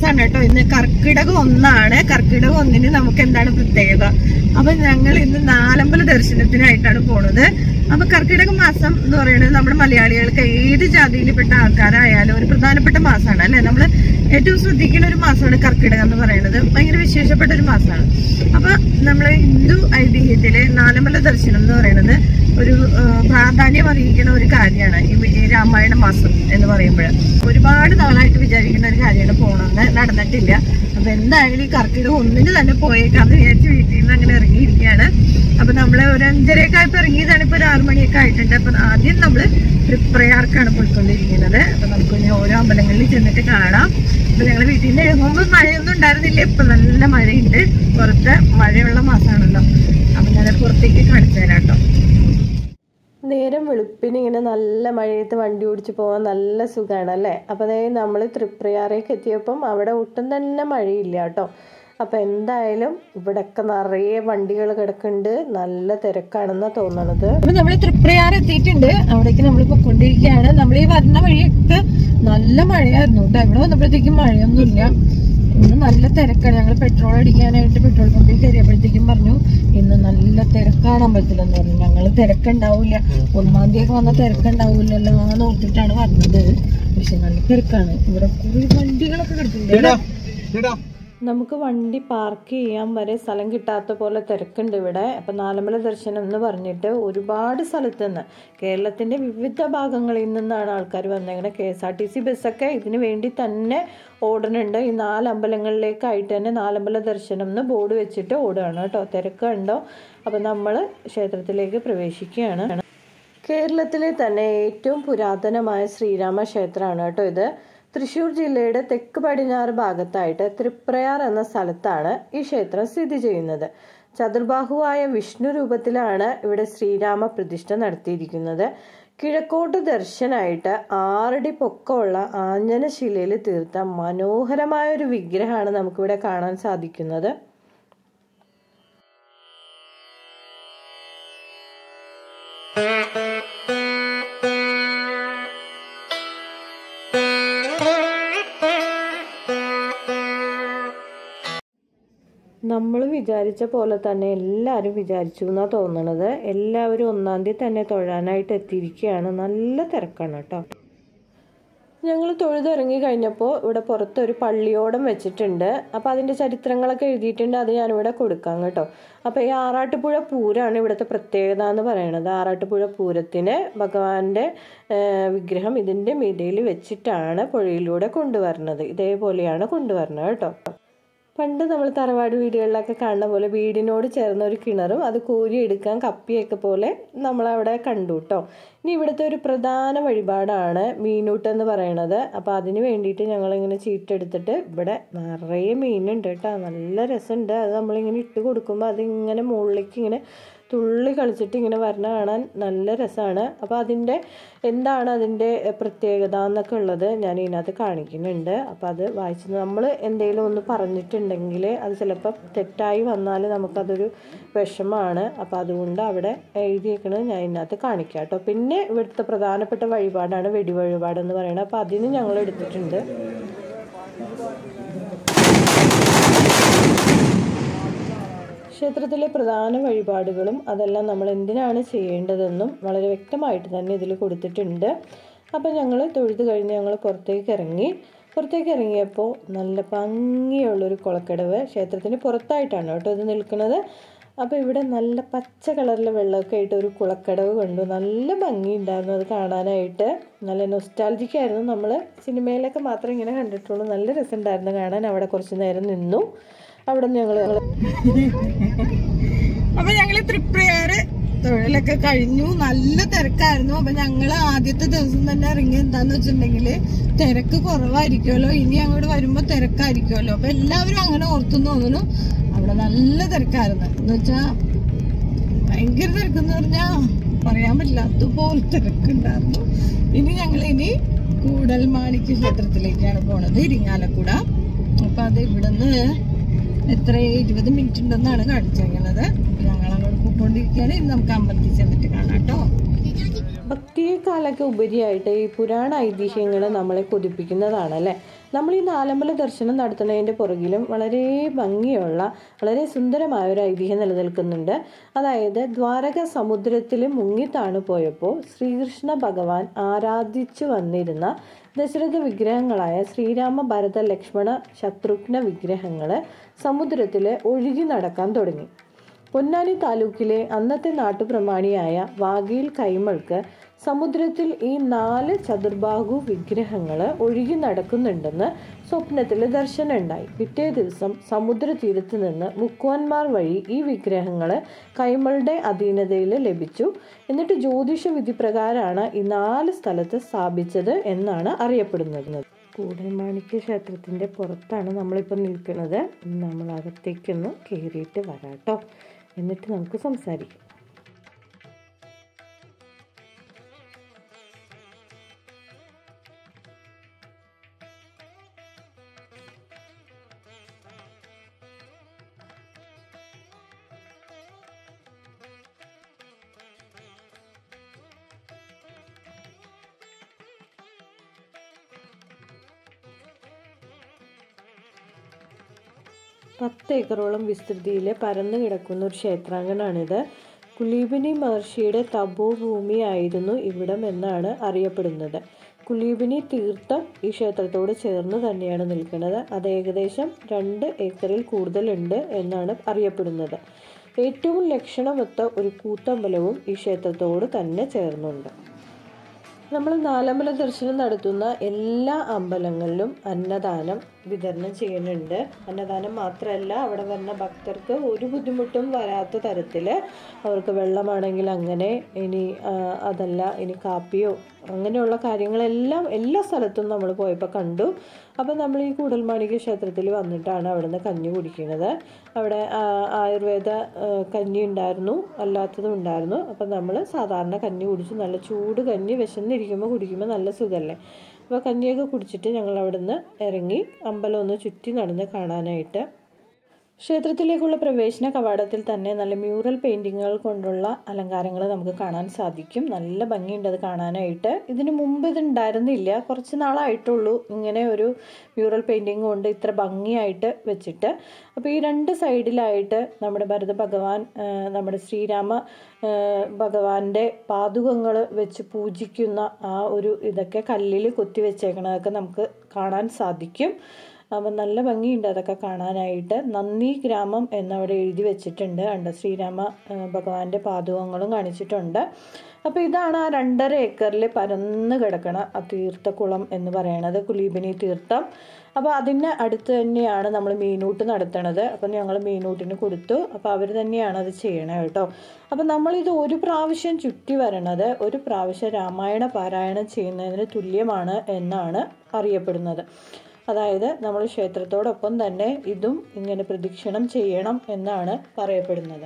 മാസമാണ് കേട്ടോ. ഇന്ന് കർക്കിടകം 1 കർക്കിടകം 1 നമുക്ക് എന്താണ് പ്രത്യേകത? അപ്പൊ ഞങ്ങൾ ഇന്ന് നാലമ്പല ദർശനത്തിനായിട്ടാണ് പോണത്. അപ്പൊ കർക്കിടക മാസം എന്ന് പറയുന്നത് നമ്മുടെ മലയാളികൾക്ക് ഏത് ജാതിയിൽപ്പെട്ട ആൾക്കാരായാലും ഒരു പ്രധാനപ്പെട്ട മാസമാണ് അല്ലെ. നമ്മൾ ഏറ്റവും ശ്രദ്ധിക്കുന്ന ഒരു മാസമാണ് കർക്കിടകം എന്ന് പറയുന്നത്. ഭയങ്കര വിശേഷപ്പെട്ട ഒരു മാസമാണ്. അപ്പൊ നമ്മളെ ഹിന്ദു ഐതിഹ്യത്തിലെ നാലമ്പല ദർശനം എന്ന് പറയുന്നത് ഒരു പ്രാധാന്യം അറിയിക്കുന്ന ഒരു കാര്യമാണ്. ഈ രാമായണ മാസം എന്ന് പറയുമ്പോൾ ഒരുപാട് നാളായിട്ട് വിചാരിക്കുന്ന ഒരു കാര്യമാണ്, പോകണമെന്ന് നടന്നിട്ടില്ല. അപ്പൊ എന്തായാലും ഈ കർക്കിടകം 1 തന്നെ പോയേക്കാന്ന് വിചാരിച്ച് വീട്ടിൽ നിന്ന് അങ്ങനെ ഇറങ്ങിയിരിക്കുകയാണ്. അപ്പൊ നമ്മള് ഒരു 5:30 ആയപ്പോ ഇറങ്ങിയതാണ്. ഇപ്പൊ ഒരു 6 മണിയൊക്കെ ആയിട്ടുണ്ട്. അപ്പൊ ആദ്യം നമ്മള് തൃപ്രയാർക്കാണ് പോയിക്കൊണ്ടിരിക്കുന്നത്. അപ്പൊ നമുക്ക് ഇനി ഓരോ അമ്പലങ്ങളിൽ ചെന്നിട്ട് കാണാം. അപ്പൊ ഞങ്ങള് വീട്ടിൽ നിന്ന് എഴുതുമ്പോൾ മഴയൊന്നും ഉണ്ടായിരുന്നില്ല. ഇപ്പൊ നല്ല മഴയുണ്ട്. പുറത്ത് മഴയുള്ള മാസമാണല്ലോ. അപ്പൊ ഞാൻ പുറത്തേക്ക് കാണിച്ചു തരാം കേട്ടോ. നേരം വെളുപ്പിന് ഇങ്ങനെ നല്ല മഴയത്ത് വണ്ടി ഓടിച്ച് പോകാൻ നല്ല സുഖമാണ് അല്ലേ. അപ്പോൾ അതായത് നമ്മൾ തൃപ്രയാറേക്ക് എത്തിയപ്പം അവിടെ ഒട്ടും തന്നെ മഴയില്ല കേട്ടോ. അപ്പോൾ എന്തായാലും ഇവിടെയൊക്കെ നിറയെ വണ്ടികൾ കിടക്കുന്നുണ്ട്. നല്ല തിരക്കാണെന്നാണ് തോന്നണത്. അപ്പോൾ നമ്മൾ തൃപ്രയാർ എത്തിയിട്ടുണ്ട്. അവിടേക്ക് നമ്മൾ പൊയ്ക്കൊണ്ടിരിക്കുകയാണ്. നമ്മൾ ഈ വരുന്ന വഴിയൊക്കെ നല്ല മഴയായിരുന്നു കേട്ടോ. ഇവിടെ വന്നപ്പോഴത്തേക്കും മഴയൊന്നുമില്ല. ഇന്ന് നല്ല തിരക്കാണ്. ഞങ്ങൾ പെട്രോൾ അടിക്കാനായിട്ട് പെട്രോൾ പമ്പിൽ കയറിയപ്പോഴത്തേക്കും പറഞ്ഞു ഇന്ന് നല്ല തിരക്കാണ് അമ്പലത്തിലെന്ന് പറഞ്ഞു. ഞങ്ങൾ തിരക്കുണ്ടാവില്ല, 1-ാം തീയതി വന്ന തിരക്കുണ്ടാവില്ലല്ലോ എന്ന് ഓർത്തിട്ടാണ് പറഞ്ഞത്. പക്ഷെ നല്ല തിരക്കാണ്. ഇവിടെ കുറെ വണ്ടികളൊക്കെ കിടക്കുന്നുണ്ട്. നമുക്ക് വണ്ടി പാർക്ക് ചെയ്യാൻ വരെ സ്ഥലം കിട്ടാത്ത പോലെ തിരക്കുണ്ട് ഇവിടെ. അപ്പം നാലമ്പല ദർശനം എന്ന് പറഞ്ഞിട്ട് ഒരുപാട് സ്ഥലത്ത് നിന്ന് കേരളത്തിൻ്റെ വിവിധ ഭാഗങ്ങളിൽ നിന്നാണ് ആൾക്കാർ വന്നേക്കുന്നത്. KSRTC ബസ്സൊക്കെ ഇതിന് വേണ്ടി തന്നെ ഓടുന്നുണ്ട്. ഈ 4 അമ്പലങ്ങളിലേക്കായിട്ട് തന്നെ നാലമ്പല ദർശനം എന്ന് ബോർഡ് വെച്ചിട്ട് ഓടുകയാണ് കേട്ടോ. തിരക്ക് കണ്ടോ. അപ്പം നമ്മൾ ക്ഷേത്രത്തിലേക്ക് പ്രവേശിക്കുകയാണ്. കേരളത്തിലെ തന്നെ ഏറ്റവും പുരാതനമായ ശ്രീരാമ ക്ഷേത്രമാണ് കേട്ടോ ഇത്. തൃശ്ശൂർ ജില്ലയുടെ തെക്ക് പടിഞ്ഞാറ് ഭാഗത്തായിട്ട് തൃപ്രയാർ എന്ന സ്ഥലത്താണ് ഈ ക്ഷേത്രം സ്ഥിതി ചെയ്യുന്നത്. ചതുർബാഹുവായ വിഷ്ണു രൂപത്തിലാണ് ഇവിടെ ശ്രീരാമ പ്രതിഷ്ഠ നടത്തിയിരിക്കുന്നത്. കിഴക്കോട്ട് ദർശനായിട്ട് 6 അടി പൊക്കമുള്ള ആഞ്ജനശിലയിൽ തീർത്ത മനോഹരമായ ഒരു വിഗ്രഹമാണ് നമുക്കിവിടെ കാണാൻ സാധിക്കുന്നത്. നമ്മൾ വിചാരിച്ച പോലെ തന്നെ എല്ലാവരും വിചാരിച്ചു എന്നാണ് തോന്നണത്. എല്ലാവരും 1-ാം തീയതി തന്നെ തൊഴാനായിട്ട് എത്തിയിരിക്കുകയാണ്. നല്ല തിരക്കാണ് കേട്ടോ. ഞങ്ങൾ തൊഴുതിറങ്ങി കഴിഞ്ഞപ്പോൾ ഇവിടെ പുറത്തൊരു പള്ളിയോടം വെച്ചിട്ടുണ്ട്. അപ്പോൾ അതിൻ്റെ ചരിത്രങ്ങളൊക്കെ എഴുതിയിട്ടുണ്ട്. അത് ഞാനിവിടെ കൊടുക്കാം കേട്ടോ. അപ്പോൾ ഈ ആറാട്ടുപുഴ പൂരമാണ് ഇവിടുത്തെ പ്രത്യേകത എന്ന് പറയുന്നത്. ആറാട്ടുപുഴ പൂരത്തിന് ഭഗവാന്റെ വിഗ്രഹം ഇതിൻ്റെ മീതയിൽ വെച്ചിട്ടാണ് പുഴയിലൂടെ കൊണ്ടുവരുന്നത്. ഇതേപോലെയാണ് കൊണ്ടുവരുന്നത് കേട്ടോ. പണ്ട് നമ്മൾ തറവാട് വീടുകളിലൊക്കെ കാണുന്ന പോലെ വീടിനോട് ചേർന്ന ഒരു കിണറും അത് കോരിയെടുക്കാൻ കപ്പിയൊക്കെ പോലെ നമ്മളവിടെ കണ്ടു കേട്ടോ. ഇനി ഇവിടുത്തെ ഒരു പ്രധാന വഴിപാടാണ് മീനൂട്ടെന്ന് പറയണത്. അപ്പോൾ അതിന് വേണ്ടിയിട്ട് ഞങ്ങളിങ്ങനെ ചീട്ടെടുത്തിട്ട് ഇവിടെ നിറയെ മീനുണ്ട് കേട്ടോ. നല്ല രസമുണ്ട്. അത് നമ്മളിങ്ങനെ ഇട്ട് കൊടുക്കുമ്പോൾ അതിങ്ങനെ മുകളിലേക്ക് ഇങ്ങനെ തുള്ളി കളിച്ചിട്ട് ഇങ്ങനെ വരണ കാണാൻ നല്ല രസമാണ്. അപ്പോൾ എന്താണ് അതിൻ്റെ പ്രത്യേകത എന്നൊക്കെ ഉള്ളത് ഞാൻ ഇതിനകത്ത് കാണിക്കുന്നുണ്ട്. അപ്പോൾ അത് വായിച്ച് നമ്മൾ എന്തെങ്കിലും ഒന്ന് പറഞ്ഞിട്ടുണ്ടെങ്കിൽ അത് ചിലപ്പോൾ തെറ്റായി വന്നാൽ നമുക്കതൊരു വിഷമമാണ്. അപ്പോൾ അതുകൊണ്ട് അവിടെ എഴുതിയേക്കണത് ഞാൻ ഇതിനകത്ത് കാണിക്കാം കേട്ടോ. പിന്നെ ഇവിടുത്തെ പ്രധാനപ്പെട്ട വഴിപാടാണ് വെടിവഴിപാടെന്ന് പറയുന്നത്. അപ്പോൾ അതിന് ഞങ്ങൾ എടുത്തിട്ടുണ്ട്. ക്ഷേത്രത്തിലെ പ്രധാന വഴിപാടുകളും അതെല്ലാം നമ്മൾ എന്തിനാണ് ചെയ്യേണ്ടതെന്നും വളരെ വ്യക്തമായിട്ട് തന്നെ ഇതിൽ കൊടുത്തിട്ടുണ്ട്. അപ്പോൾ ഞങ്ങൾ തൊഴുത് കഴിഞ്ഞ് ഞങ്ങൾ പുറത്തേക്ക് ഇറങ്ങിയപ്പോൾ നല്ല ഭംഗിയുള്ളൊരു കുളക്കടവ് ക്ഷേത്രത്തിന് പുറത്തായിട്ടാണ് കേട്ടോ ഇത് നിൽക്കുന്നത്. അപ്പോൾ ഇവിടെ നല്ല പച്ച കളറിലെ വെള്ളമൊക്കെ ആയിട്ട് ഒരു കുളക്കടവ് കണ്ടു. നല്ല ഭംഗിയുണ്ടായിരുന്നു അത് കാണാനായിട്ട്. നല്ല നൊസ്റ്റാൾജിക്കായിരുന്നു. നമ്മൾ സിനിമയിലൊക്കെ മാത്രമേ ഇങ്ങനെ കണ്ടിട്ടുള്ളൂ. നല്ല രസമുണ്ടായിരുന്നു കാണാൻ. അവിടെ കുറച്ച് നേരം നിന്നു. അവിടെ ഞങ്ങള് തൃപ്രയാറ് തൊഴിലൊക്കെ കഴിഞ്ഞു. നല്ല തിരക്കായിരുന്നു. അപ്പൊ ഞങ്ങള് ആദ്യത്തെ ദിവസം തന്നെ ഇറങ്ങി. എന്താന്ന് വെച്ചിട്ടുണ്ടെങ്കില് തിരക്ക് കുറവായിരിക്കുമല്ലോ, ഇനി അങ്ങോട്ട് വരുമ്പോ തിരക്കായിരിക്കുമല്ലോ. അപ്പൊ എല്ലാവരും അങ്ങനെ ഓർത്തു തോന്നുന്നു. അവിടെ നല്ല തിരക്കായിരുന്നു. എന്ന് വെച്ചാ ഭയങ്കര തിരക്കെന്ന് പറഞ്ഞാ പറയാൻ പറ്റില്ല, അതുപോലെ തിരക്കുണ്ടായിരുന്നു. ഇനി കൂടൽമാണിക്യ ക്ഷേത്രത്തിലേക്കാണ് പോണത്, ഇരിങ്ങാലക്കുട. അപ്പൊ അത് ഇവിടുന്ന് എത്ര 20 മിനിറ്റ് ഉണ്ടെന്നാണ് കാണിച്ചിരിക്കുന്നത്. ഞങ്ങൾ അങ്ങോട്ട് പോയിക്കൊണ്ടിരിക്കുകയാണ്. ഇന്ന് നമുക്ക് അമ്പലത്തിൽ ചെന്നിട്ട് കാണാം കേട്ടോ. ഭക്തിയെക്കാളൊക്കെ ഉപരിയായിട്ട് ഈ പുരാണ ഐതിഹ്യങ്ങൾ നമ്മളെ കൊതിപ്പിക്കുന്നതാണല്ലേ. നമ്മൾ ഈ നാലമ്പല ദർശനം നടത്തുന്നതിൻ്റെ പുറകിലും വളരെ ഭംഗിയുള്ള വളരെ സുന്ദരമായ ഒരു ഐതിഹ്യം നിലനിൽക്കുന്നുണ്ട്. അതായത് ദ്വാരക സമുദ്രത്തിൽ മുങ്ങിത്താണു പോയപ്പോൾ ശ്രീകൃഷ്ണ ഭഗവാൻ ആരാധിച്ചു വന്നിരുന്ന ദശരഥ വിഗ്രഹങ്ങളായ ശ്രീരാമ, ഭരത, ലക്ഷ്മണ, ശത്രുഘ്ന വിഗ്രഹങ്ങൾ സമുദ്രത്തിൽ ഒഴുകി നടക്കാൻ തുടങ്ങി. പൊന്നാനി താലൂക്കിലെ അന്നത്തെ നാട്ടുപ്രമാണിയായ വാഗീൽ കൈമൾക്ക് സമുദ്രത്തിൽ ഈ 4 ചതുർബാഹു വിഗ്രഹങ്ങൾ ഒഴുകി നടക്കുന്നുണ്ടെന്ന് സ്വപ്നത്തിൽ ദർശനം ഉണ്ടായി. പിറ്റേ ദിവസം സമുദ്രതീരത്ത് നിന്ന് മുക്കുവന്മാർ വഴി ഈ വിഗ്രഹങ്ങൾ കൈമളുടെ അധീനതയിൽ ലഭിച്ചു. എന്നിട്ട് ജ്യോതിഷ വിധി പ്രകാരമാണ് ഈ 4 സ്ഥലത്ത് സ്ഥാപിച്ചത് എന്നാണ് അറിയപ്പെടുന്നത്. കൂടൽമാണിക്യ ക്ഷേത്രത്തിൻ്റെ പുറത്താണ് നമ്മളിപ്പോൾ നിൽക്കുന്നത്. നമ്മൾ അകത്തേക്കൊന്ന് കയറിയിട്ട് വരാട്ടോ, എന്നിട്ട് നമുക്ക് സംസാരിക്കാം. പത്ത് ഏക്കറോളം വിസ്തൃതിയിൽ പരന്നു കിടക്കുന്ന ഒരു ക്ഷേത്രാങ്കണമാണിത്. കുലീബിനി മഹർഷിയുടെ തപോഭൂമിയായിരുന്നു ഇവിടം എന്നാണ് അറിയപ്പെടുന്നത്. കുലീബിനി തീർത്ഥം ഈ ക്ഷേത്രത്തോട് ചേർന്ന് തന്നെയാണ് നിൽക്കുന്നത്. അത് ഏകദേശം 2 ഏക്കറിൽ കൂടുതലുണ്ട് എന്നാണ് അറിയപ്പെടുന്നത്. ഏറ്റവും ലക്ഷണമൊത്ത ഒരു കൂത്തമ്പലവും ഈ ക്ഷേത്രത്തോട് തന്നെ ചേർന്നുണ്ട്. നമ്മൾ നാലമ്പല ദർശനം നടത്തുന്ന എല്ലാ അമ്പലങ്ങളിലും അന്നദാനം വിതരണം ചെയ്യുന്നുണ്ട്. അന്നദാനം മാത്രമല്ല, അവിടെ വരുന്ന ഭക്തർക്ക് ഒരു ബുദ്ധിമുട്ടും വരാത്ത തരത്തിൽ അവർക്ക് വെള്ളമാണെങ്കിൽ അങ്ങനെ, ഇനി അതല്ല ഇനി കാപ്പിയോ അങ്ങനെയുള്ള കാര്യങ്ങളെല്ലാം എല്ലാ സ്ഥലത്തും നമ്മൾ പോയപ്പോൾ കണ്ടു. അപ്പം നമ്മൾ ഈ കൂടൽമാണിക്യ ക്ഷേത്രത്തിൽ വന്നിട്ടാണ് അവിടെ നിന്ന് കഞ്ഞി കുടിക്കുന്നത്. അവിടെ ആയുർവേദ കഞ്ഞി ഉണ്ടായിരുന്നു, അല്ലാത്തതും ഉണ്ടായിരുന്നു. അപ്പം നമ്മൾ സാധാരണ കഞ്ഞി കുടിച്ചു. നല്ല ചൂട് കഞ്ഞി വിശന്നിരിക്കുമ്പോൾ കുടിക്കുമ്പോൾ നല്ല സുഖമല്ലേ. അപ്പോൾ കഞ്ഞിയൊക്കെ കുടിച്ചിട്ട് ഞങ്ങൾ അവിടെ നിന്ന് ഇറങ്ങി അമ്പലം ഒന്ന് ചുറ്റി നടന്ന് കാണാനായിട്ട്. ക്ഷേത്രത്തിലേക്കുള്ള പ്രവേശന കവാടത്തിൽ തന്നെ നല്ല മ്യൂറൽ പെയിൻറ്റിങ്ങുകൾ കൊണ്ടുള്ള അലങ്കാരങ്ങൾ നമുക്ക് കാണാൻ സാധിക്കും. നല്ല ഭംഗിയുണ്ട് അത് കാണാനായിട്ട്. ഇതിന് മുമ്പ് ഇത് ഉണ്ടായിരുന്നില്ല, കുറച്ച് നാളായിട്ടുള്ളൂ ഇങ്ങനെ ഒരു മ്യൂറൽ പെയിൻറ്റിങ് കൊണ്ട് ഇത്ര ഭംഗിയായിട്ട് വെച്ചിട്ട്. അപ്പോൾ ഈ 2 സൈഡിലായിട്ട് നമ്മുടെ ഭരത ഭഗവാൻ, നമ്മുടെ ശ്രീരാമ ഭഗവാന്റെ പാദുകങ്ങൾ വെച്ച് പൂജിക്കുന്ന ആ ഒരു ഇതൊക്കെ കല്ലിൽ കൊത്തി വെച്ചേക്കണതൊക്കെ നമുക്ക് കാണാൻ സാധിക്കും. അപ്പം നല്ല ഭംഗിയുണ്ട് അതൊക്കെ കാണാനായിട്ട്. നന്ദി ഗ്രാമം എന്നവിടെ എഴുതി വെച്ചിട്ടുണ്ട്. ഉണ്ട് ശ്രീരാമ ഭഗവാന്റെ പാദുകങ്ങളും കാണിച്ചിട്ടുണ്ട്. അപ്പോൾ ഇതാണ് ആ 2.5 ഏക്കറിൽ പരന്ന് കിടക്കണ ആ തീർത്ഥക്കുളം എന്ന് പറയണത്, കുലീബിനി തീർത്ഥം. അപ്പോൾ അതിന് അടുത്ത് തന്നെയാണ് നമ്മൾ മീനൂട്ട് നടത്തണത്. അപ്പം ഞങ്ങൾ മീനൂട്ടിന് കൊടുത്തു. അപ്പോൾ അവർ തന്നെയാണ് അത് ചെയ്യണത് കേട്ടോ. അപ്പം നമ്മളിത് ഒരു പ്രാവശ്യം ചുറ്റി വരണത് ഒരു പ്രാവശ്യം രാമായണ പാരായണം ചെയ്യുന്നതിന് തുല്യമാണ് എന്നാണ് അറിയപ്പെടുന്നത്. അതായത് നമ്മൾ ക്ഷേത്രത്തോടൊപ്പം തന്നെ ഇതും ഇങ്ങനെ പ്രദക്ഷിണം ചെയ്യണം എന്നാണ് പറയപ്പെടുന്നത്.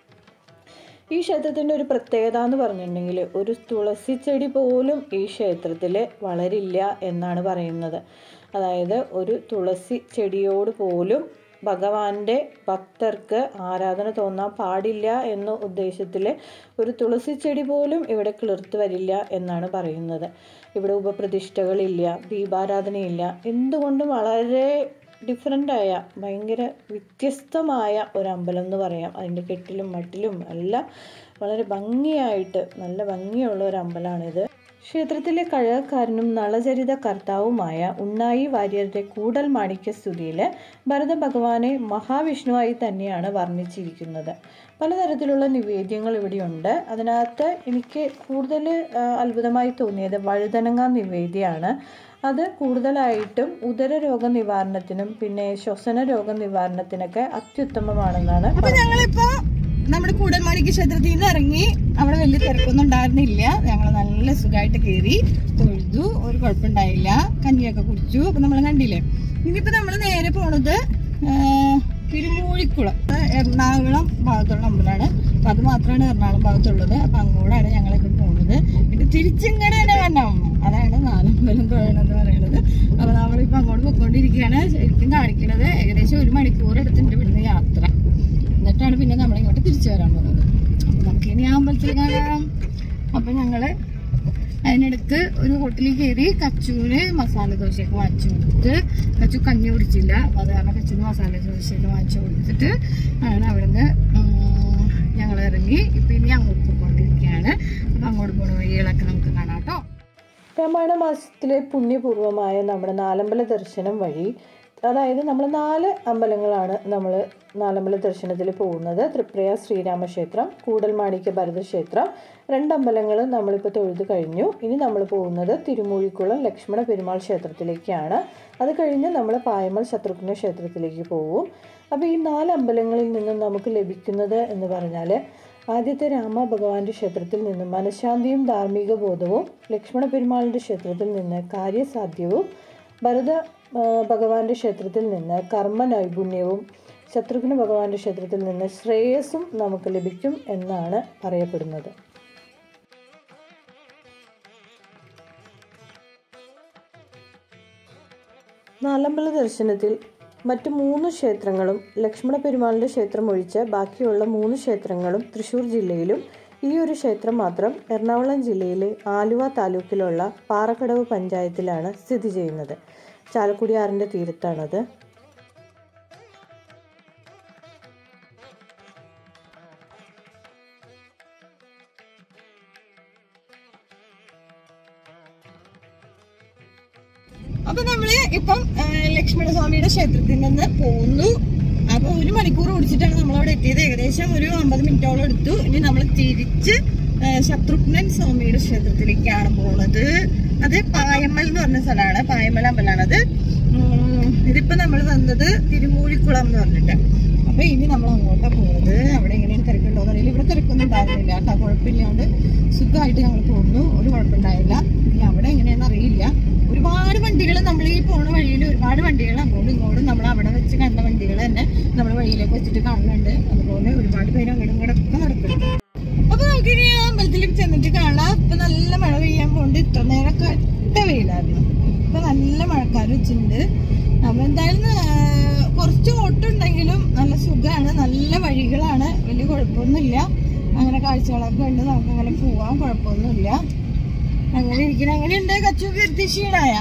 ഈ ക്ഷേത്രത്തിൻ്റെ ഒരു പ്രത്യേകത എന്ന് പറഞ്ഞിട്ടുണ്ടെങ്കിൽ ഒരു തുളസി ചെടി പോലും ഈ ക്ഷേത്രത്തിൽ വളരില്ല എന്നാണ് പറയുന്നത്. അതായത് ഒരു തുളസി ചെടിയോട് പോലും ഭഗവാന്റെ ഭക്തർക്ക് ആരാധന തോന്നാൻ പാടില്ല എന്ന ഉദ്ദേശത്തിൽ ഒരു തുളസി ചെടി പോലും ഇവിടെ കിളിർത്ത് വരില്ല എന്നാണ് പറയുന്നത്. ഇവിടെ ഉപപ്രതിഷ്ഠകളില്ല, ദീപാരാധനയില്ല. എന്തുകൊണ്ടും വളരെ ഡിഫറൻ്റായ ഭയങ്കര വ്യത്യസ്തമായ ഒരു അമ്പലം എന്ന് പറയാം. അതിൻ്റെ കെട്ടിലും മട്ടിലും എല്ലാം വളരെ ഭംഗിയായിട്ട് നല്ല ഭംഗിയുള്ള ഒരു അമ്പലമാണിത്. ക്ഷേത്രത്തിലെ കഴകക്കാരനും നളചരിത കർത്താവുമായ ഉണ്ണായി വാര്യരുടെ കൂടൽ മാണിക്യ സ്തുതിയിൽ ഭരത ഭഗവാനെ മഹാവിഷ്ണുവായി തന്നെയാണ് വർണ്ണിച്ചിരിക്കുന്നത്. പലതരത്തിലുള്ള നിവേദ്യങ്ങൾ ഇവിടെയുണ്ട്. അതിനകത്ത് എനിക്ക് കൂടുതൽ അത്ഭുതമായി തോന്നിയത് വഴുതനങ്ങ നിവേദ്യമാണ്. അത് കൂടുതലായിട്ടും ഉദരരോഗ നിവാരണത്തിനും പിന്നെ ശ്വസന രോഗ നിവാരണത്തിനൊക്കെ അത്യുത്തമമാണെന്നാണ്. അപ്പൊ ഞങ്ങളിപ്പോ നമ്മുടെ കൂടൽമാണിക്യ ക്ഷേത്രത്തിൽ നിന്ന് ഇറങ്ങി. അവിടെ വലിയ തിരക്കൊന്നും ഉണ്ടായിരുന്നില്ല. ഞങ്ങൾ നല്ല സുഖമായിട്ട് കയറി തൊഴുതു, ഒരു കുഴപ്പമുണ്ടായില്ല. കഞ്ഞിയൊക്കെ കുടിച്ചു. അപ്പൊ നമ്മൾ കണ്ടില്ലേ. ഇനിയിപ്പോ നമ്മൾ നേരെ പോണത് തിരുമൂഴിക്കുളം, എറണാകുളം ഭാഗത്തുള്ള അമ്പലമാണ്. അപ്പൊ അത് മാത്രമാണ് എറണാകുളം ഭാഗത്തുള്ളത്. അപ്പൊ അങ്ങോട്ടാണ് ഞങ്ങളിപ്പോൾ പോകുന്നത്. പിന്നെ തിരിച്ചിങ്ങടെ തന്നെ വരണം. അതാണ് നാലമ്പലം തൊഴണമെന്ന് പറയുന്നത്. അപ്പൊ നമ്മളിപ്പോ അങ്ങോട്ട് പോയിക്കൊണ്ടിരിക്കുകയാണ്. ശരിക്കും കാണിക്കുന്നത് ഏകദേശം 1 മണിക്കൂർ എടുത്തിട്ടുണ്ട് ഇവിടുന്ന് യാത്ര. എന്നിട്ടാണ് പിന്നെ നമ്മളിങ്ങോട്ട് തിരിച്ചു വരാൻ പോകുന്നത്. അപ്പൊ നമുക്കിനി ആ അമ്പലത്തിൽ കാണാം. അപ്പൊ ഞങ്ങള് അതിനിടക്ക് ഒരു ഹോട്ടലിൽ കയറി കച്ചൂന് മസാല ദോശയൊക്കെ വാങ്ങിച്ചു കൊടുത്ത്, കച്ചു കഞ്ഞി കുടിച്ചില്ല, അപ്പൊ അത് കാരണം കച്ചൂന് മസാല ദോശയൊക്കെ വാങ്ങിച്ചു കൊടുത്തിട്ട് ആണ് അവിടുന്ന് ഞങ്ങൾ ഇറങ്ങി. ഇപ്പൊ ഇനി അങ്ങോട്ട് പോയിക്കൊണ്ടിരിക്കുകയാണ്. അപ്പൊ അങ്ങോട്ട് പോകുന്ന വഴികളൊക്കെ നമുക്ക് കാണാം കേട്ടോ. രാമായണ മാസത്തിലെ പുണ്യപൂർവമായ നമ്മുടെ നാലമ്പല ദർശനം വഴി, അതായത് നമ്മൾ 4 അമ്പലങ്ങളാണ് നമ്മൾ നാലമ്പല ദർശനത്തിൽ പോകുന്നത്. തൃപ്രയാർ ശ്രീരാമക്ഷേത്രം, കൂടൽമാണിക്യ ഭരതക്ഷേത്രം, 2 അമ്പലങ്ങൾ നമ്മളിപ്പോൾ തൊഴുത് കഴിഞ്ഞു. ഇനി നമ്മൾ പോകുന്നത് തിരുമൂഴിക്കുളം ലക്ഷ്മണ പെരുമാൾ ക്ഷേത്രത്തിലേക്കാണ്. അത് കഴിഞ്ഞ് നമ്മൾ പായമൽ ശത്രുഘ്ന ക്ഷേത്രത്തിലേക്ക് പോകും. അപ്പോൾ ഈ 4 അമ്പലങ്ങളിൽ നിന്നും നമുക്ക് ലഭിക്കുന്നത് എന്ന് പറഞ്ഞാൽ, ആദ്യത്തെ രാമ ഭഗവാന്റെ ക്ഷേത്രത്തിൽ നിന്ന് മനഃശാന്തിയും ധാർമ്മിക ബോധവും, ലക്ഷ്മണ പെരുമാളിൻ്റെ ക്ഷേത്രത്തിൽ നിന്ന് കാര്യസാധ്യവും, ഭരത ഭഗവാന്റെ ക്ഷേത്രത്തിൽ നിന്ന് കർമ്മ നൈപുണ്യവും, ശത്രുഘ്ന ഭഗവാന്റെ ക്ഷേത്രത്തിൽ നിന്ന് ശ്രേയസ്സും നമുക്ക് ലഭിക്കും എന്നാണ് പറയപ്പെടുന്നത്. നാലമ്പല ദർശനത്തിൽ മറ്റ് 3 ക്ഷേത്രങ്ങളും, ലക്ഷ്മണ പെരുമാളിൻ്റെ ക്ഷേത്രം ഒഴിച്ച് ബാക്കിയുള്ള 3 ക്ഷേത്രങ്ങളും തൃശ്ശൂർ ജില്ലയിലും, ഈ ഒരു ക്ഷേത്രം മാത്രം എറണാകുളം ജില്ലയിലെ ആലുവ താലൂക്കിലുള്ള പാറക്കടവ് പഞ്ചായത്തിലാണ് സ്ഥിതി ചെയ്യുന്നത്. ചാലക്കുടി ആറിൻ്റെ തീരത്താണത്. അപ്പൊ നമ്മള് ഇപ്പം ലക്ഷ്മണസ്വാമിയുടെ ക്ഷേത്രത്തിൽ നിന്ന് പോകുന്നു. അപ്പൊ 1 മണിക്കൂർ ഓടിച്ചിട്ടാണ് നമ്മളവിടെ എത്തിയത്. ഏകദേശം ഒരു 50 മിനിറ്റോളം എടുത്തു. ഇനി നമ്മൾ തിരിച്ച് ശത്രുഘ്നൻ സ്വാമിയുടെ ക്ഷേത്രത്തിലേക്കാണ് പോകുന്നത്. അത് പായമൽ എന്ന് പറഞ്ഞ സ്ഥലമാണ്, പായമൽ അമ്പലമാണത്. ഇതിപ്പോ നമ്മൾ വന്നത് തിരുമൂഴിക്കുളം എന്ന് പറഞ്ഞിട്ട്. അപ്പൊ ഇനി നമ്മൾ അങ്ങോട്ടാണ് പോകുന്നത്. അവിടെ എങ്ങനെയാണ് തിരക്കുണ്ടോന്ന് അറിയില്ല. ഇവിടെ തിരക്കൊന്നും ഉണ്ടായിരുന്നില്ല കേട്ടോ, കുഴപ്പമില്ലാണ്ട് സുഖമായിട്ട് ഞങ്ങൾ പോകുന്നു, ഒരു കുഴപ്പമുണ്ടായില്ല. ഇനി അവിടെ എങ്ങനെയാണെന്ന് അറിയില്ല. ഒരുപാട് വണ്ടികൾ നമ്മൾ ഈ പോണ വഴിയിൽ ഒരുപാട് വണ്ടികൾ അങ്ങോട്ടും ഇങ്ങോട്ടും നമ്മൾ അവിടെ വെച്ച് കണ്ട വണ്ടികൾ തന്നെ നമ്മൾ വഴിയിലേക്ക് വെച്ചിട്ട് കാണുന്നുണ്ട്. അതുപോലെ ഒരുപാട് പേര് അങ്ങോട്ടും ഇങ്ങോട്ടൊക്കെ നടക്കുന്നുണ്ട്. അപ്പൊ നമുക്കിനി ആ അമ്പലത്തിലേക്ക് ചെന്നിട്ട് കാണാം. ഇപ്പൊ നല്ല മഴ പെയ്യാൻ പോകുന്നുണ്ട്. ഇത്ര നേരം കട്ട വെയിലായിരുന്നു. ഇപ്പൊ നല്ല മഴക്കാർ വെച്ചിട്ടുണ്ട്. അപ്പൊ എന്തായാലും കുറച്ച് ഓട്ടമുണ്ടെങ്കിലും നല്ല സുഖമാണ്, നല്ല വഴികളാണ്, വലിയ കുഴപ്പമൊന്നുമില്ല. അങ്ങനെ കാഴ്ചകളൊക്കെ ഉണ്ട്, നമുക്ക് അങ്ങനെ പോവാം, കുഴപ്പമൊന്നുമില്ല. അങ്ങനെ ഇരിക്കണം. എങ്ങനെയുണ്ട് കച്ചു? കീർത്തി ക്ഷീണായ?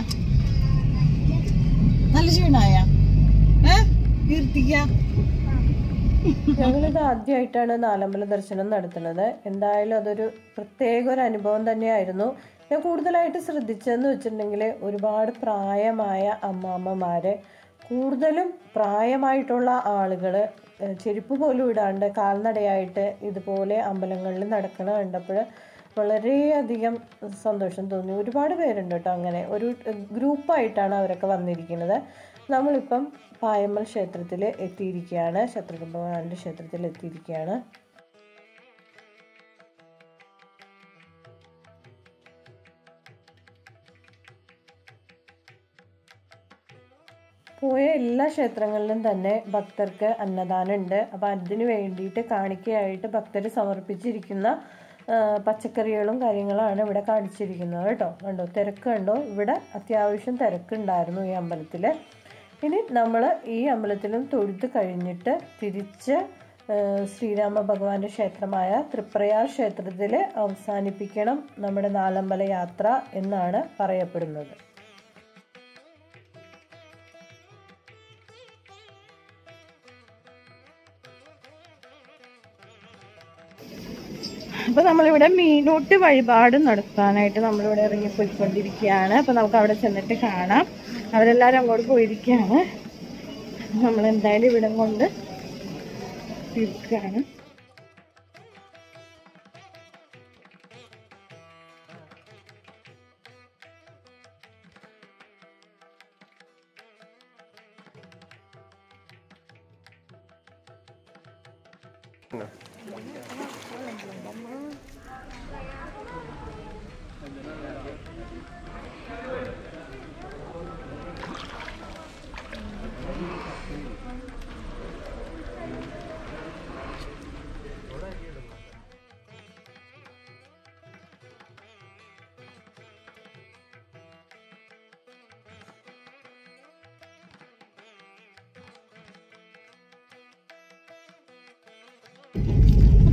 നല്ല ക്ഷീണായ കീർത്തിക്ക? ഞങ്ങളിത് ആദ്യമായിട്ടാണ് നാലമ്പല ദർശനം നടത്തുന്നത്. എന്തായാലും അതൊരു പ്രത്യേക ഒരു അനുഭവം തന്നെയായിരുന്നു. ഞാൻ കൂടുതലായിട്ട് ശ്രദ്ധിച്ചതെന്ന് വെച്ചിട്ടുണ്ടെങ്കിൽ, ഒരുപാട് പ്രായമായ അമ്മാമ്മമാര്, കൂടുതലും പ്രായമായിട്ടുള്ള ആളുകൾ ചെരുപ്പ് പോലും ഇടാണ്ട് കാൽനടയായിട്ട് ഇതുപോലെ അമ്പലങ്ങളിൽ നടക്കണ കണ്ടപ്പോൾ വളരെയധികം സന്തോഷം തോന്നി. ഒരുപാട് പേരുണ്ട് കേട്ടോ. അങ്ങനെ ഒരു ഗ്രൂപ്പായിട്ടാണ് അവരൊക്കെ വന്നിരിക്കുന്നത്. നമ്മളിപ്പം പായമൽ ക്ഷേത്രത്തിൽ എത്തിയിരിക്കുകയാണ്, ശത്രുഘ്ന ഭഗവാന്റെ ക്ഷേത്രത്തിൽ എത്തിയിരിക്കുകയാണ്. പോയ എല്ലാ ക്ഷേത്രങ്ങളിലും തന്നെ ഭക്തർക്ക് അന്നദാനം ഉണ്ട്. അപ്പം അതിന് വേണ്ടിയിട്ട് കാണിക്കയായിട്ട് ഭക്തർ സമർപ്പിച്ചിരിക്കുന്ന പച്ചക്കറികളും കാര്യങ്ങളാണ് ഇവിടെ കാണിച്ചിരിക്കുന്നത് കേട്ടോ. കണ്ടോ, തിരക്ക് കണ്ടോ? ഇവിടെ അത്യാവശ്യം തിരക്കുണ്ടായിരുന്നു ഈ അമ്പലത്തിൽ. ഇനി നമ്മൾ ഈ അമ്പലത്തിലും തൊഴുത് കഴിഞ്ഞിട്ട് തിരിച്ച് ശ്രീരാമ ഭഗവാന്റെ ക്ഷേത്രമായ തൃപ്രയാർ ക്ഷേത്രത്തിൽ അവസാനിപ്പിക്കണം നമ്മുടെ നാലമ്പല യാത്ര എന്നാണ് പറയപ്പെടുന്നത്. അപ്പൊ നമ്മളിവിടെ മീനൂട്ട് വഴിപാട് നടത്താനായിട്ട് നമ്മളിവിടെ ഇറങ്ങിപ്പോയിക്കൊണ്ടിരിക്കുകയാണ്. അപ്പൊ നമുക്ക് അവിടെ ചെന്നിട്ട് കാണാം. അവരെല്ലാരും അങ്ങോട്ട് പോയിരിക്കുകയാണ്. നമ്മളെന്തായാലും ഇവിടെ കൊണ്ട് തിരിക്കുകയാണ്.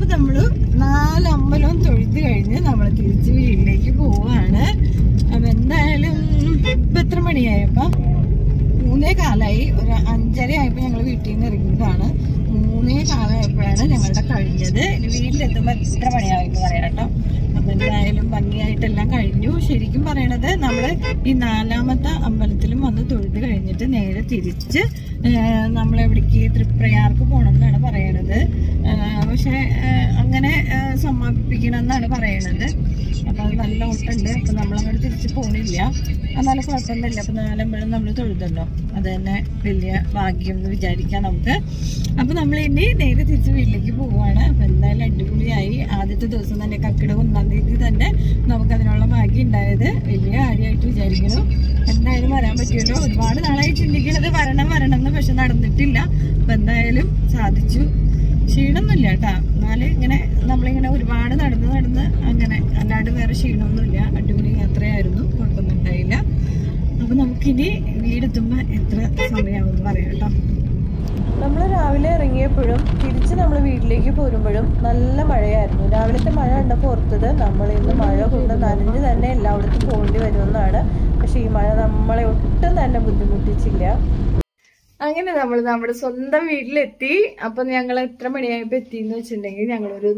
നമ്മള് 4 അമ്പലവും തൊഴുത് കഴിഞ്ഞ് നമ്മൾ തിരിച്ച് വീട്ടിലേക്ക് പോവാണ്. അപ്പൊ എന്തായാലും ഇപ്പൊ എത്ര മണിയായപ്പോ 3:15, ഒരു 5:30 ആയപ്പോ ഞങ്ങൾ വീട്ടിൽ നിന്ന് ഇറങ്ങിയതാണ്. 3:15 ഞങ്ങളുടെ കഴിഞ്ഞത്. ഇനി വീട്ടിലെത്തുമ്പോ എത്ര മണിയായെന്ന് പറയാം കേട്ടോ. അപ്പൊ എന്തായാലും ഭംഗിയായിട്ടെല്ലാം കഴിഞ്ഞു. ശരിക്കും പറയണത് നമ്മള് ഈ 4ാമത്തെ അമ്പലത്തിലും വന്ന് തൊഴുത് കഴിഞ്ഞിട്ട് നേരെ തിരിച്ച് നമ്മളെവിടേക്ക് തൃപ്രയാർക്ക് പോകണം എന്നാണ് പറയണത്. പക്ഷെ അങ്ങനെ സമാപിപ്പിക്കണം എന്നാണ് പറയണത്. അപ്പൊ അത് നല്ല ഓട്ടമുണ്ട്. അപ്പൊ നമ്മളങ്ങോട്ട് തിരിച്ച് പോണില്ല. എന്നാലും കുഴപ്പമൊന്നുമില്ല. അപ്പൊ 4 അമ്പലം നമ്മൾ തൊഴുതല്ലോ, അത് തന്നെ വലിയ ഭാഗ്യം എന്ന് വിചാരിക്കാം നമുക്ക്. അപ്പൊ നമ്മൾ ഇനി നേരെ തിരിച്ച് വീട്ടിലേക്ക് പോവാണ്. അപ്പൊ എന്തായാലും അടിപൊളിയായി. ആദ്യത്തെ ദിവസം തന്നെ കർക്കിടക 1-ാം തീയതി തന്നെ നമുക്ക് അതിനുള്ള ഭാഗ്യം ഉണ്ടായത് വലിയ കാര്യമായിട്ട് വിചാരിക്കുന്നു. എന്തായാലും വരാൻ പറ്റുമല്ലോ. ഒരുപാട് നാളായി ചിന്തിക്കുന്നത് വരണം എന്ന്, പക്ഷെ നടന്നിട്ടില്ല. അപ്പൊ എന്തായാലും സാധിച്ചു. ക്ഷീണമൊന്നുമില്ല കേട്ടാ. എന്നാലും ഇങ്ങനെ നമ്മളിങ്ങനെ ഒരുപാട് നടന്ന് അങ്ങനെ അല്ലാണ്ട് വേറെ ക്ഷീണമൊന്നുമില്ല. അടിപൊളി യാത്രയായിരുന്നു, കുഴപ്പമൊന്നും ഉണ്ടായില്ല. അപ്പൊ നമുക്കിനി വീടെത്തുമ്പോ എത്ര സമയമാവും പറയാം കേട്ടോ. നമ്മൾ രാവിലെ ഇറങ്ങിയപ്പോഴും തിരിച്ച് നമ്മൾ വീട്ടിലേക്ക് പോരുമ്പോഴും നല്ല മഴയായിരുന്നു. രാവിലത്തെ മഴ കണ്ടപ്പോൾ ഓർത്തത് നമ്മൾ ഇന്ന് മഴ കൊണ്ട് നനഞ്ഞ് തന്നെ എല്ലായിടത്തും പോകേണ്ടി വരുമെന്നാണ്. പക്ഷെ ഈ മഴ നമ്മളെ ഒട്ടും തന്നെ ബുദ്ധിമുട്ടിച്ചില്ല. അങ്ങനെ നമ്മൾ നമ്മുടെ സ്വന്തം വീട്ടിലെത്തി. അപ്പൊ ഞങ്ങൾ എത്ര മണിയായപ്പോ എത്തിന്ന് വെച്ചിട്ടുണ്ടെങ്കിൽ ഞങ്ങളൊരു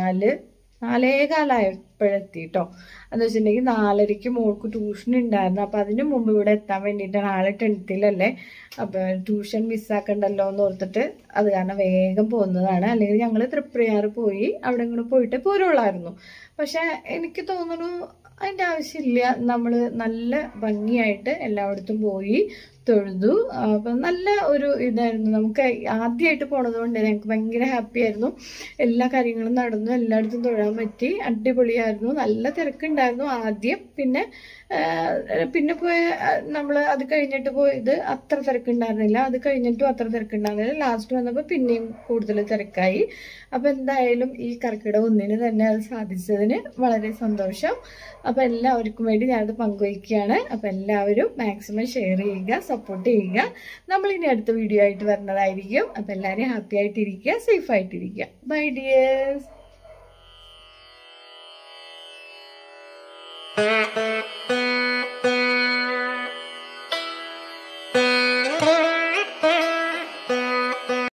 4-4:15 കേട്ടോ. എന്ന് വെച്ചിട്ടുണ്ടെങ്കിൽ 4:30 മോൾക്ക് ട്യൂഷൻ ഉണ്ടായിരുന്നു. അപ്പൊ അതിന് മുമ്പ് ഇവിടെ എത്താൻ വേണ്ടിയിട്ടാണ്. ആളെ 10th-ലല്ലേ, അപ്പൊ ട്യൂഷൻ മിസ്സാക്കണ്ടല്ലോ എന്ന് ഓർത്തിട്ട് അത് കാരണം വേഗം പോകുന്നതാണ്. അല്ലെങ്കിൽ ഞങ്ങൾ തൃപ്രയാർ പോയി അവിടെ ഇങ്ങോട്ട് പോയിട്ട് പോരുള്ളായിരുന്നു. പക്ഷെ എനിക്ക് തോന്നുന്നു അതിന്റെ ആവശ്യമില്ല. നമ്മള് നല്ല ഭംഗിയായിട്ട് എല്ലായിടത്തും പോയി തൊഴുതു. അപ്പൊ നല്ല ഒരു ഇതായിരുന്നു. നമുക്ക് ആദ്യമായിട്ട് പോണത് കൊണ്ട് ഞങ്ങൾക്ക് ഭയങ്കര ഹാപ്പി ആയിരുന്നു. എല്ലാ കാര്യങ്ങളും നടന്നു, എല്ലായിടത്തും തൊഴാൻ പറ്റി. അടിപൊളിയായിരുന്നു. നല്ല തിരക്കുണ്ടായിരുന്നു ആദ്യം. പിന്നെ പോയ നമ്മള് അത് കഴിഞ്ഞിട്ട് പോയത് അത്ര തിരക്കുണ്ടായിരുന്നില്ല. അത് കഴിഞ്ഞിട്ടും അത്ര തിരക്കുണ്ടായിരുന്നില്ല. ലാസ്റ്റ് വന്നപ്പോൾ പിന്നെയും കൂടുതൽ തിരക്കായി. അപ്പൊ എന്തായാലും ഈ കർക്കിടക 1-ന് തന്നെ അത് സാധിച്ചതിന് വളരെ സന്തോഷം. അപ്പൊ എല്ലാവർക്കും വേണ്ടി ഞാനത് പങ്കുവയ്ക്കുകയാണ്. അപ്പൊ എല്ലാവരും മാക്സിമം ഷെയർ ചെയ്യുക, സപ്പോർട്ട് ചെയ്യുക. നമ്മൾ ഇനി അടുത്ത വീഡിയോ ആയിട്ട് വരുന്നതായിരിക്കും. അപ്പൊ എല്ലാവരും ഹാപ്പി ആയിട്ടിരിക്കുക, സേഫ് ആയിട്ടിരിക്കുക. Bye dears.